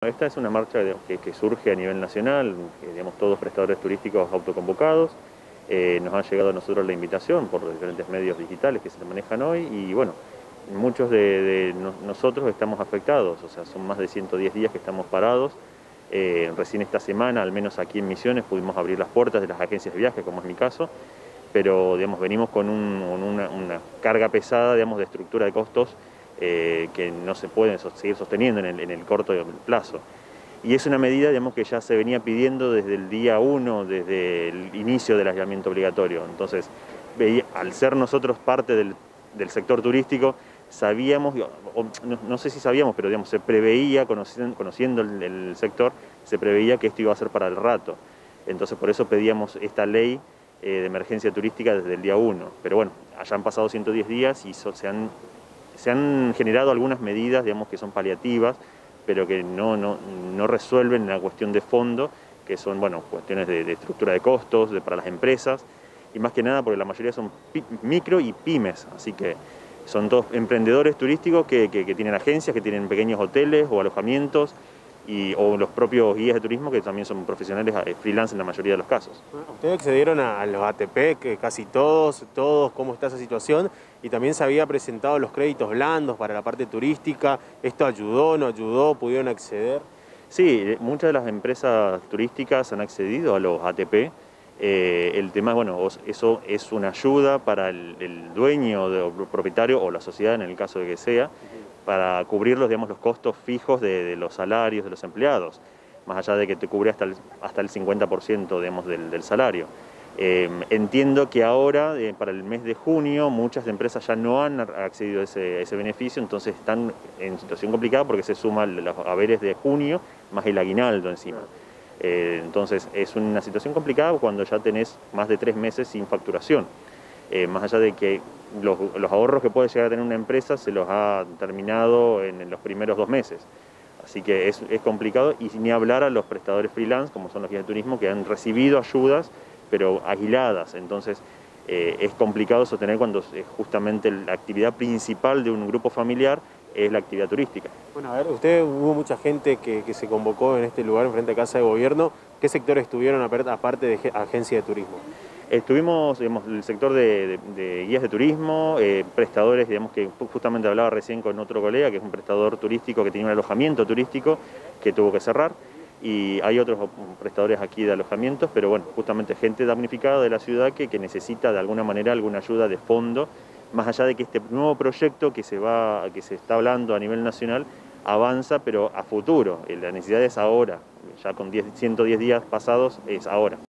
Esta es una marcha que surge a nivel nacional, digamos, todos prestadores turísticos autoconvocados. Nos ha llegado a nosotros la invitación por los diferentes medios digitales que se manejan hoy y bueno, muchos de nosotros estamos afectados, o sea, son más de 110 días que estamos parados. Recién esta semana, al menos aquí en Misiones, pudimos abrir las puertas de las agencias de viaje, como es mi caso, pero digamos, venimos con una carga pesada, digamos, de estructura de costos que no se pueden seguir sosteniendo en el corto plazo. Y es una medida, digamos, que ya se venía pidiendo desde el día 1, desde el inicio del aislamiento obligatorio. Entonces, al ser nosotros parte del sector turístico, sabíamos, no sé si sabíamos, pero digamos, se preveía, conociendo el sector, se preveía que esto iba a ser para el rato. Entonces, por eso pedíamos esta ley de emergencia turística desde el día 1. Pero bueno, ya han pasado 110 días y se han generado algunas medidas, digamos, que son paliativas, pero que no resuelven la cuestión de fondo, que son, bueno, cuestiones de estructura de costos para las empresas, y más que nada porque la mayoría son micro y pymes, así que son todos emprendedores turísticos que tienen agencias, que tienen pequeños hoteles o alojamientos, o los propios guías de turismo, que también son profesionales freelance en la mayoría de los casos. Ustedes accedieron a los ATP, que casi todos, ¿cómo está esa situación? Y también se había presentado los créditos blandos para la parte turística. ¿Esto ayudó, no ayudó? ¿Pudieron acceder? Sí, muchas de las empresas turísticas han accedido a los ATP. El tema, bueno, eso es una ayuda para el dueño o propietario o la sociedad, en el caso de que sea, para cubrir digamos, los costos fijos de los salarios de los empleados, más allá de que te cubre hasta el 50%, digamos, del salario. Entiendo que ahora, para el mes de junio, muchas empresas ya no han accedido a ese beneficio, entonces están en situación complicada porque se suman los haberes de junio más el aguinaldo encima. Entonces es una situación complicada cuando ya tenés más de 3 meses sin facturación. Más allá de que los ahorros que puede llegar a tener una empresa se los ha terminado en los primeros 2 meses. Así que es complicado, y ni hablar a los prestadores freelance, como son los guías de turismo, que han recibido ayudas, pero aisladas. Entonces es complicado sostener cuando justamente la actividad principal de un grupo familiar es la actividad turística. Bueno, a ver, hubo mucha gente que se convocó en este lugar, frente a Casa de Gobierno. ¿Qué sectores estuvieron aparte de agencia de turismo? Estuvimos, digamos, el sector de guías de turismo, prestadores, digamos, que justamente hablaba recién con otro colega, que es un prestador turístico que tenía un alojamiento turístico que tuvo que cerrar, y hay otros prestadores aquí de alojamientos, pero bueno, justamente gente damnificada de la ciudad que necesita de alguna manera alguna ayuda de fondo, más allá de que este nuevo proyecto que se está hablando a nivel nacional avanza, pero a futuro. La necesidad es ahora, ya con 110 días pasados es ahora.